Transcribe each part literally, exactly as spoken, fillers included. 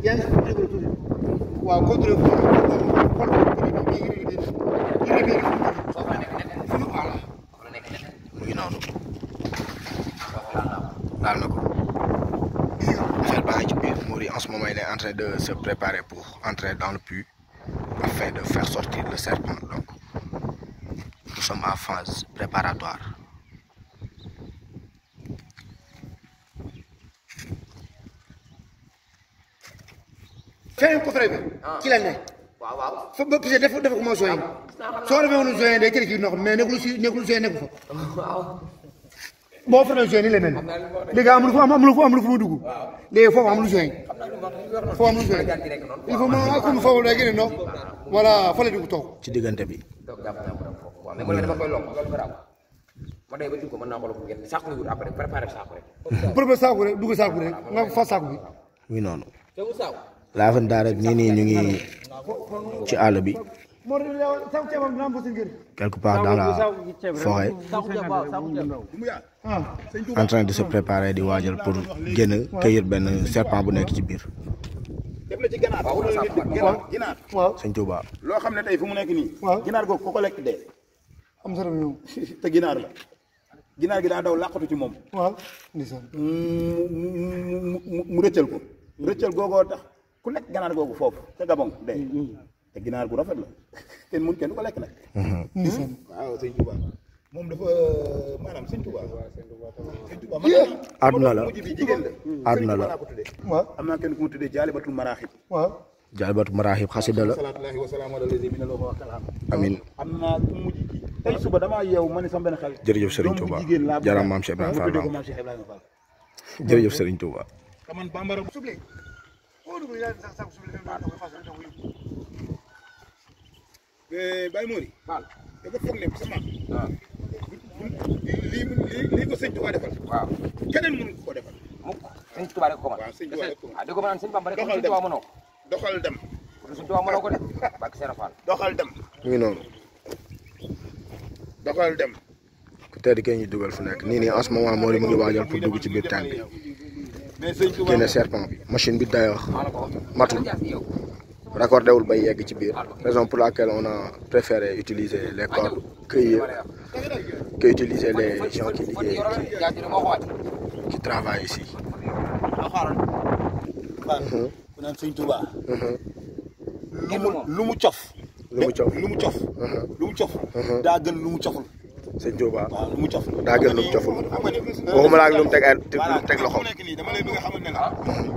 yaa ngi si tuuti waaw contrôle bi mu ngi noonu laal na ko affaire baa ngi ci biir Mory en ce moment il est en train de se préparer pour entrer dans le puits afin de faire sortir le serpent. Donc nous sommes en phase préparatoire. Fais un coffret bi ci la ne waaw waaw fa ba pise def def ko mo soy so defé wonu soy day kër ci ndox mais nekul ci nekul soy nekul fa waaw bo fa soy ni la mel léegi amul fu amul fu amul fu mu dugg léegi foofu amul soy foofu amul soy il faut ma comme foofu day gën ndox voilà fa la dugg toog ci diggante bi waaw mais mo dama koy lokk loolu garaaw ma day ba dugg ko mën naa ko lokk ngeen saako ni wut après préparer saako rek préparer saako rek dugg saako rek nga fa saako bi oui noonu Lavenda rek nii nii ñu ngi ci àll bi quelque part dans la forêt en train de se préparer di waajal pour génn cueillir benn serpent bu nekk ci biir. Sëñ Touba. loo xam ne tey fu mu nekk nii. ginaar googu ko ko lekk dee. am solo ñëw te ginaar la. ginaar gi daa daw làqatu ci moom. waaw mu mu mu rëccal ko. rëccal googoo tax. ku lekk ganaar googu foofu ca Gabon de te ginaar gu rafet la kenn mun kenn du ko lekk nag. waaw sëñ Touba moom dafa maanaam sëñ Touba. sëñ Touba maanaam. àdduna la mujj bi jigéen la. àdduna la waaw am naa kenn ku mu tuddee Jaalibatul Maraaxib. waaw Jaalibatul Maraaxib xasida la. salaatullahi wa salaamu ala lazi mina lahu wa kalaam. amiin am naa ku mujj gi tey suba damaa yeewu ma ne sama benn xel. jërëjëf Serigne Touba jaaraam maam Cheikh Ibrahima Fall jërëjëf Serigne Touba. man bambara Baye Mory dafa foog ne sama lii lii ko sëñ Touba defal waaw keneen mënu ko defal mukk sëñ Touba rek ko man waaw sëñ Touba rek ko man ah dégg ko man sëñ Bamba rek doxal sëñ Touba mënoo doxal dem sëñ Touba mënoo ko de barke Serigne Fall doxal dem mu ngi noonu doxal dem ku tedd kee ñu dugal fu nekk nii nii en ce moment Mory mu ngi waajal pour dugg ci biir teen bi génne serpent bi machine bi day wax matul raccordé wul bay yegg ci biir raison pour laquelle on a préféré utiliser les cordes que que utiliser les gens qui liggéey qui travaillent ici. ku naan sëñ Touba. lu mu cof. lu mu cof lu mu cof. lu mu cof. daa gën lu mu coful. sëñ Touba waaw lu mu cof. daa gën lu mu coful waxuma la ak lu mu teg ay lu mu teg loxo. dama lay bëgg a xamal ne la.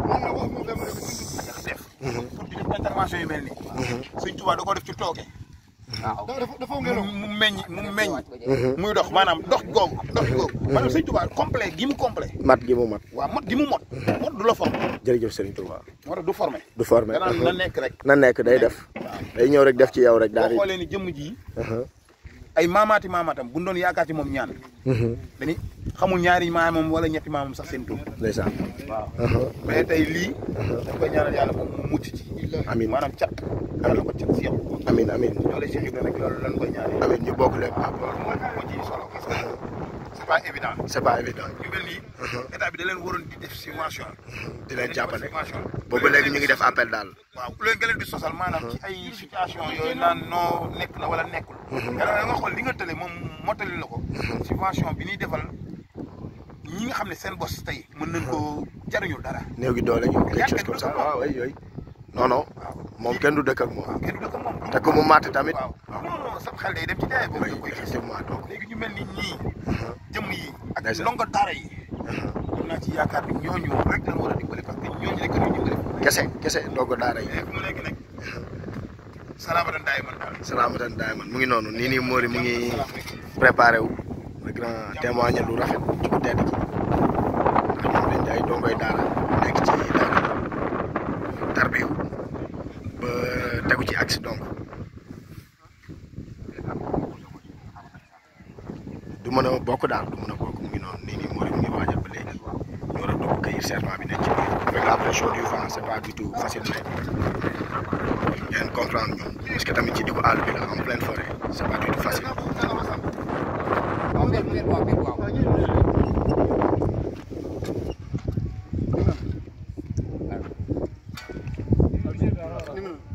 pour di def intervention yu mel nii. sëñ Touba da ko def ci tooke. waaw dafa mu meññ mu meññ. muy dox maanaam dox googu dox googu. maanaam sëñ Touba complet gi mu complet. mat gi mu mat. waaw mot gi mu mot. mot du la formé. jërëjëf Serigne Touba. moo tax du formé. du formé na nekk rek. na nekk day def. day ñëw rek def ci yow rek daal di. boo xoolee ni jëmm ji. ay maamaati maamaatam bu ñu doon yaakaar ci moom ñaan. dañuy xamul ñaari maamam wala ñetti maamam sax seen tur. ndeysaan. waaw mais tey lii. dañ koy ñaanal yàlla moom mu mucc ci. amiin maanaam cat. yàlla ko cat si yow. amiin amiin. loolu Cheikh Ibrahima rek loolu lañ koy ñaanal. amiin ñu bokk leen. waaw loolu mooy moo ci solo. c'est pas évident. c'est pas évident. ñu mel nii. état bi da leen waroon di def subvention. di leen jàppale subvention. boobu léegi ñu ngi def appel daal. waaw ku leen nga leen di sosal maanaam ci ay situation yooyu naan noo nekk na wala nekkul. yàlla nga xool li nga tële moom mottali la ko. subvention bi ñuy defal ñi nga xam ne seen bos tey mën nañ koo jariñu dara. néew gi doole ñu quelque chose comme ça waaw oui oui. non non moom kenn du dëkk ak moom. kenn du dëkk ak moom. te ku mu màtt tamit. waaw non non sa xel day dem ci jaay boobu nga koy gis. effectivement donc léegi ñu mel ni ñii. jëmm yi ak ndongo daara yi. am naa ci yaakaar ni ñooñu rek lañ war a dimbali parce que ñooñu rek la ñuy dimbali. kese kese ndongo daara yi. mu nekk nag salaamatan daay man daal. salaamatan daay man mu ngi noonu nii nii Mory mu ngi préparé wu. le grand témoigne lu rafet ci ku tedd ki. ndax ñoom dañ ay ndongoy daara nekk ci daara tarbiyu ba tegu ci axe donc du mën a bokk daal du mën a bokk mu ngi noonu nii nii Mory mu ngi waajal ba léegi ñu war a dugg cueillir serpent bi nekk ci biir avec la pression du vent c'est pas du tout facile mais ngeen comprendre ñun parce que tamit ci diggu àll bi la en pleine forêt c'est pas du tout facile.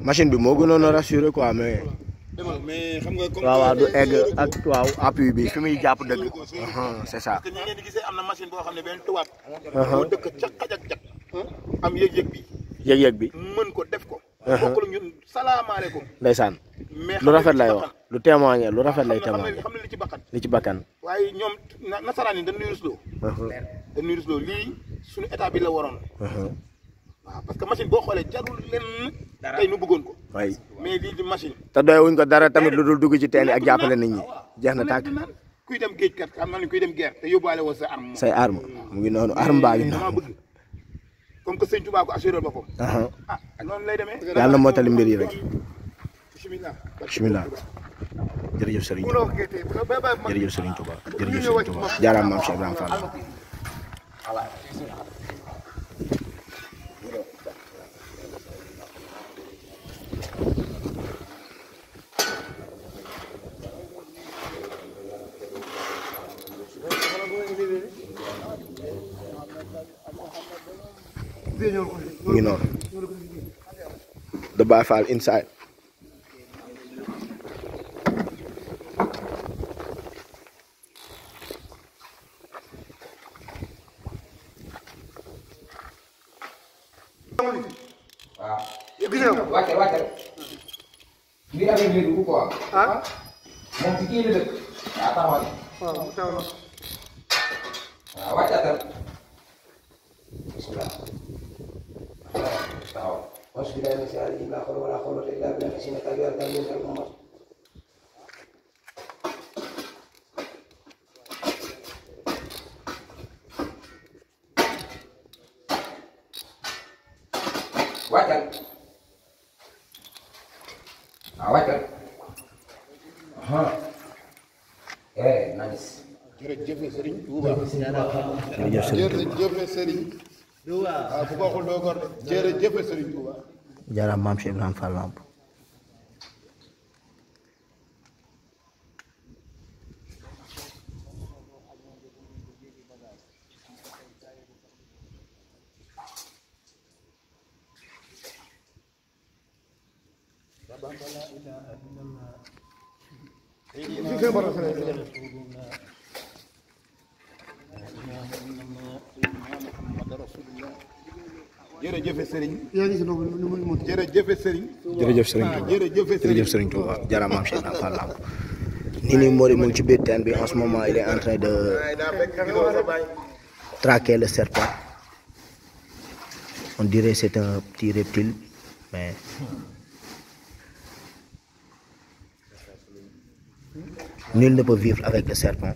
machine bi moo gënoon a rassuré quoi mais. mais xam nga comme waaw waaw du egg ak waaw appui bi fi muy jàpp dëgg. c'est ça. parce que ni ngeen di gisee am na machine boo xam ne benn tubaab. moo dëkk ca xaj ak jak am yëg-yëg bi. yëg-yëg bi. mën ko def ko. bokkul ñun salaamaaleykum. ndeysaan. mais lu rafet lay wax lu témoigner lu rafet lay témoigner. xam ne li ci bakkan. li ci bakkan. waaye ñoom nasaraan yi dañuy rusloo. dañuy rusloo lii suñu état bi la waroon. waaw parce que machine boo xoolee jarul lenn tey nu bëggoon ko. waay mais lii di machine. te doy wuñ ko dara tamit lu dul dugg ci teen yi ak jàppale nit ñi jeex na tàkk. kuy dem géej kat am na ni kuy dem guerre te yóbbaale woo sa arme. say arme mu ngi noonu arme baa ngi dama noonu. bëgg comme que sëñ Tuubaa ko assuré boppam. ah noonu lay demee. yàlla na mottali mbir yi rek. bismillah. bismillah. jërëjëf Serigne Touba jërëjëf Serigne Touba jërëjëf Serigne Touba jaaraam maam Cheikh Ibrahima Fall. mu ngi noonu. The Baye Fall inside. waaw. gis nga ko. wàccal wàccal. mbir amee mbir bu quoi. ah. moom ci kii la dëkk. waaw taxawal. waaw taxawal. waaw wàccal. bismillah. taxaw. auzu billaahi mina shaytaani rajiim laa hawla wa laa quwwata illaa billaah si nekk ak yàlla tam ñu nekk moom. wàccal. waaw wàccal. eh nice. jërëjëf Serigne Touba. jërëjëf Serigne Touba jërëjëf Serigne. waaw bu ko waxul doo gor de jërëjëf Serigne Touba. jaaraam maam Cheikh Ibrahima Fall Lamp. jërëjëf Serigne. yaa ngi si ndox mi nu mu mën. jërëjëf Serigne. jërëjëf Serigne Touba jërëjëf jërëjëf Serigne Touba jaaraam maam Cheikh Ibrahima Fall Lamp. nii nii Mori mu ngi ci biir teen bi en ce moment il est en train de traquer le serpent. On dirait c'est un petit reptile mais nul ne peut vivre avec le serpent.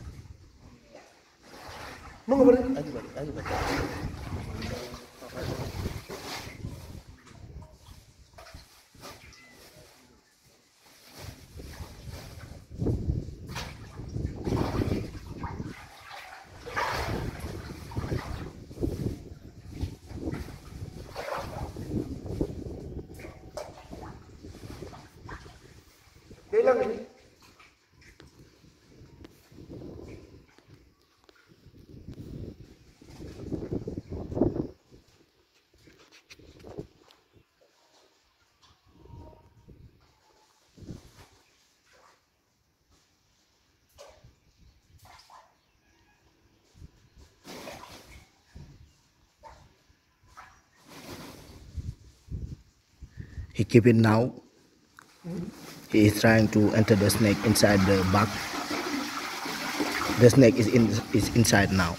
He keep it now. He is trying to enter the snake inside the back. The snake is in is inside now.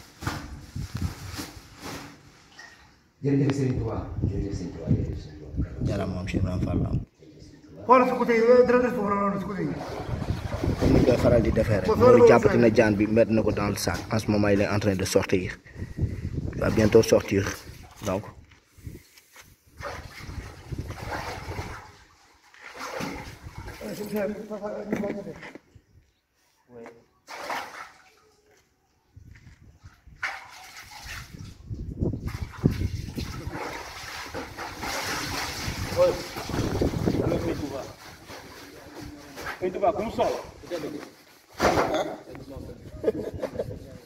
jërëjëf Serigne Touba jërëjëf Serigne Touba jërëjëf Serigne Touba. jaaraam maam Cheikh Ibrahima Fall Lamp. xoolal si côté yi dara des foofu la si côté yi. comme ni koy faral di defee rek Mori jàppati na jaan bi mettre na ko dans le sac en ce moment il est en train de sortir. Il va bientôt sortir donc. Sëñ Touba ku mu soxla.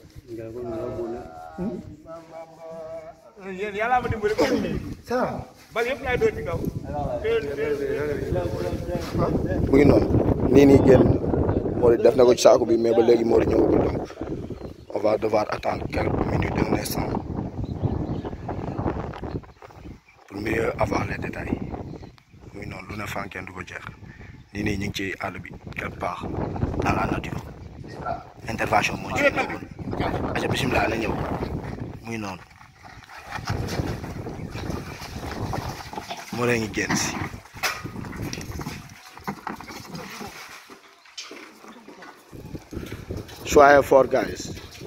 yéen yàlla ma dimbali ko. ça va. mu ngi noonu nii nii génn Mori def na ko ci saako bi mais ba léegi Mori ñëwagul donc on va devoir attendre quelques minutes un instant pour mieux avoir les détails mu ngi noonu lu ne fan kenn du ko jeex nii nii ñu ngi ci àll bi quelque part dans la nature intervention moo ci ñëwagul aca bisimilah na ñëw mu ngi noonu moo lee ngi génn si soyez forts guys,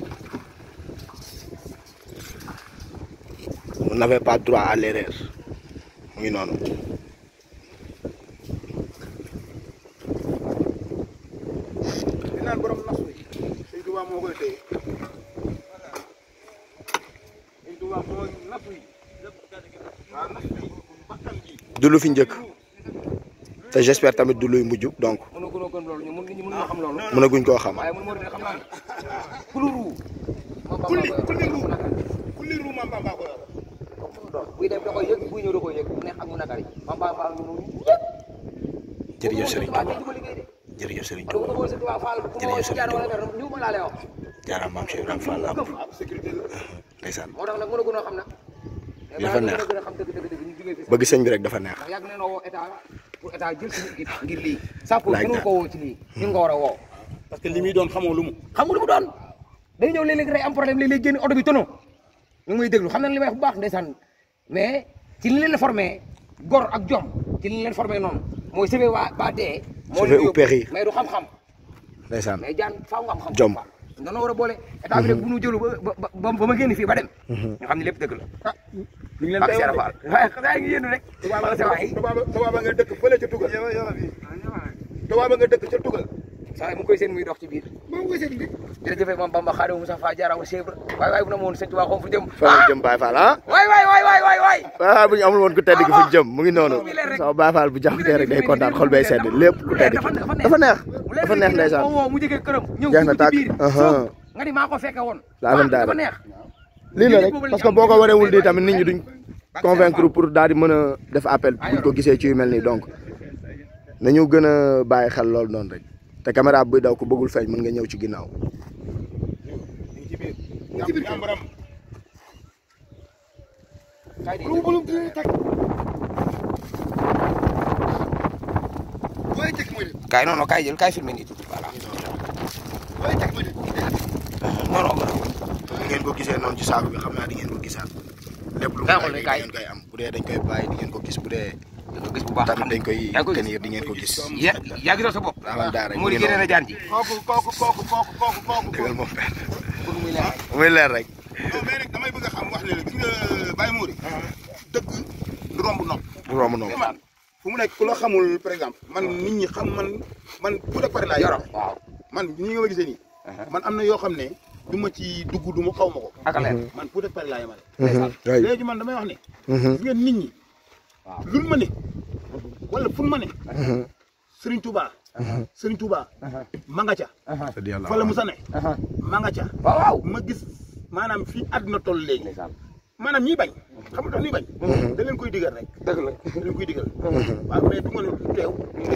vous n'avez pas droit à l'erreur mu ngi noonu du lu fi njëkk te j'espère tamit du luy mujj donc mënaguñ koo xam. kulli kulli ru kulli ru ma Bamba ko yor buy dem da koy yëg buy ñëw da koy yëg mu neex ak mu nakari ma Bamba jërëjëf Serigne Touba jërëjëf Serigne Touba jërëjëf Serigne Touba jaaraam maam Cheikh Ibrahima Fall am ndeysaan moo tax nag mën a gën a xam nag dafa neex bëgg sëñ bi rek dafa neex yàgg na woo état pour état jël suñu équipe ngir lii sapo mënu ko woo ci lii ñu nga war a woo parce que li muy doon xamoo lu mu xamoo lu mu doon day ñëw léeg-léeg rek am problème léeg-léeg génn oto bi tono ñu ngi may déglu xam nañ li may wax bu baax ndeysaan mais ci li leen la formé gor ak jom ci li leen formé noonu mooy sauver waa ba dee moo sauver ou périr mais du xam-xam ndeysaan mais jaan faaw nga am xam jom dañoo war a boole état bi rek bu ñu jëlu ba ba ba ma génn fii ba dem ñu xam ne lépp dëgg la ñu ngi leen ak tey Serap Fall waaye xanaa ngi yéen rek wala sa waay tubaab nga dëkk fële ca tugal tubaab nga dëkk ca tugal saa mu ngi koy seen muy dox ci biir moom nga seen bi jërëjëf Mame Bamba Xaadimu Mustafaa jaaraama Cheikh waay waay bu na ma woon sëñ Tuubaa xom fu jëm fa mu jëm Baye Fall ah waay waay waay waay waay waay waaw bu ñu amul woon ku tedd gi fu jëm mu ngi noonu sama Baye Fall bu jaxatee rek day kontaan xol bay sedd lépp ku tedd gi dafa neex dafa neex ndeysaan woo mu jógee këram ñëw jeex na ci biir tàkk nga di maa ko fekke woon laa dem daal dafa neex lii la rek parce que boo ko warewul di tamit nit ñi duñ convaincre pour daal di mën a def appel buñ ko gisee ci yu mel nii donc nañu gën a bàyyi xel loolu noonu rek te caméra buy daw ku bëggul feeñ mën nga ñëw ci ginnaaw kaay non non kaay jël kaay filmé nii tuuti voilà non non bu ngeen ko gisee noonu ci saako bi xam naa di ngeen ko gisaat lépp lu mu di ngeen koy am bu dee dañ koy bàyyi di ngeen ko gis bu dee gis bu baax tamit dañ koy tenir di ngeen ko gis yaa gisoo sa bopp aman daara mu di génne na jaan ji kooku kooku kooku kooku kooku kooku dëggal moom benn pour muy leer muy leer rek non mais nag damay bëgg a xam wax ne la gis nga Baye Mori dëgg du romb nopp du romb noonu fu mu nekk ku la xamul par exemple man nit ñi xam man man pour de pare laa yoro waaw man ñi nga ma gisee nii man am na yoo xam ne du ma ci dugg du ma xaw ma ko ak leer man pour de pare laa yemale waay léegi man damay wax ne gis ngeen nit ñi luñ ma ne wala fun ma ne Serigne Touba Serigne Touba ma nga ca fa la Musa ne ma nga ca waaw ma gis maanaam fii àdduna toll léegi maanaam ñiy bañ xam nga tax ñuy bañ da leen koy digal rek dëgg la da leen koy digal waaw mais du ma ne teew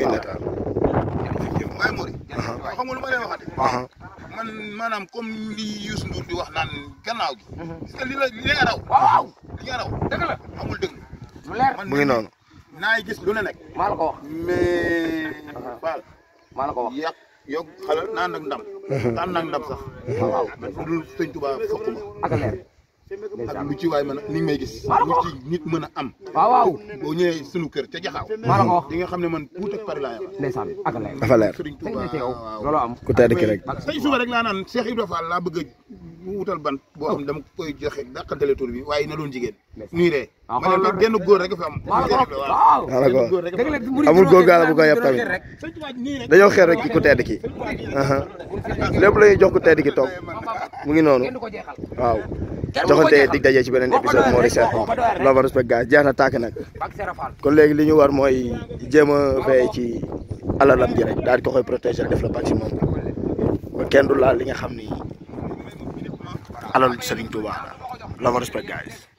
Baye Mori xam nga lu ma leen waxate man maanaam comme li Youssou Ndour di wax naan gannaaw gi parce que li la li nga raw waaw li nga raw dëgg la amul dëgg lu leer mu ngi noonu naay gis lu ne nekk maa la ko wax mais Fall maa la ko wax yàq yokk xalal naan ak ndam naan nag ndam sax waaw man fu dul sëñ Touba fokk ma ak leer ak lu ci waay mën a ni may gis lu ci nit mën a am waaw waaw boo ñëwee sunu kër ca jaxaaw maa la ko wax di nga xam ne man puut ak pari laa yam ndeysaan ak leer dafa leer sëriñ Touba loolu am ku tedd ki rek tey suba rek laa naan Cheikh Ibrahima Fall laa bëgg a wutal ban boo xam dama koy joxe dàqantele tur bi waaye na doon jigéen nuy ree ma ne nag genn góor rek fi am waaw maa la ko amul góor gaala bu ko yab tamit dañoo xeer rek ci ku tedd ki lépp la ñuy jox ku tedd ki toog mu ngi noonu waaw joxante dig daje ci beneen épisode moo di Serpent love and respect gars jeex na tàkk nag kon léegi li ñu war mooy jéem a veillé ci alalam ji rek daal di ko koy protéger def le maximum ba kenn du laal li nga xam ni alal Serigne Touba la love and respect guys